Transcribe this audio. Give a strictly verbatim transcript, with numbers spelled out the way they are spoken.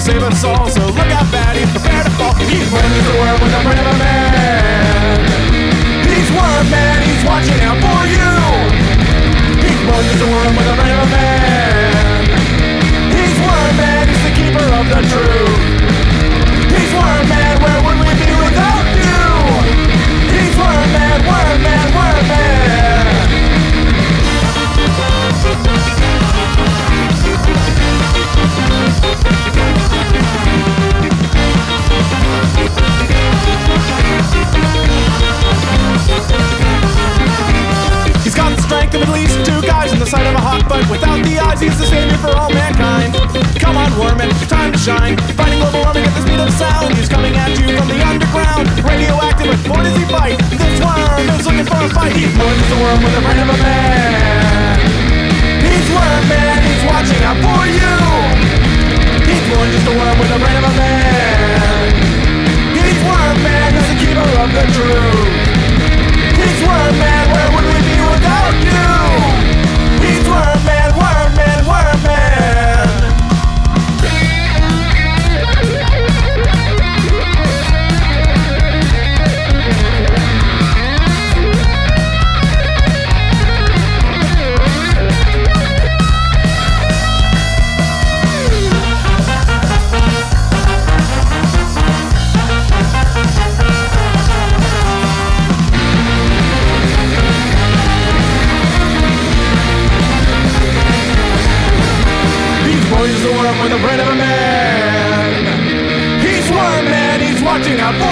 save us all. So look out, bad, he's prepared to fall. He's born as a worm with the brain of a man. He's worm man, he's watching out for you. He's born as a worm with the brain of a man. He's worm man, he's the keeper of the truth. He's worm man, where would we be without you? He's worm man, worm man, worm man. He's got the strength of at least two guys and the sight of a hawk, but without the eyes, he's the savior for all mankind. Come on, worm, it's time to shine. Fighting global warming at the speed of sound. He's coming at you from the underground. Radioactive, but what does he fight? This worm is looking for a fight. He's born as a worm with the brain of a man. He's worm man, he's watching out for you. He's born just a worm with the brain of a man. He's worm man, he's the keeper of the truth. He's worm man, where would we be without you? He's worm man, worm man, worm man. He's the worm with the brain of a man. He's worm man, he's watching out for